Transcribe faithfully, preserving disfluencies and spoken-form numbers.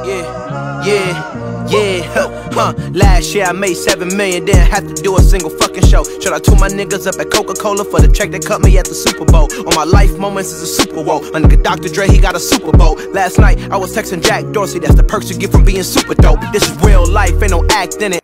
Yeah, yeah, yeah, huh, huh. Last year I made seven million, didn't have to do a single fucking show. Shout out to my niggas up at Coca-Cola for the check that cut me at the Super Bowl. On my life moments is a Super Bowl. My nigga Doctor Dre, he got a Super Bowl. Last night I was texting Jack Dorsey, that's the perks you get from being super dope. This is real life, ain't no act in it.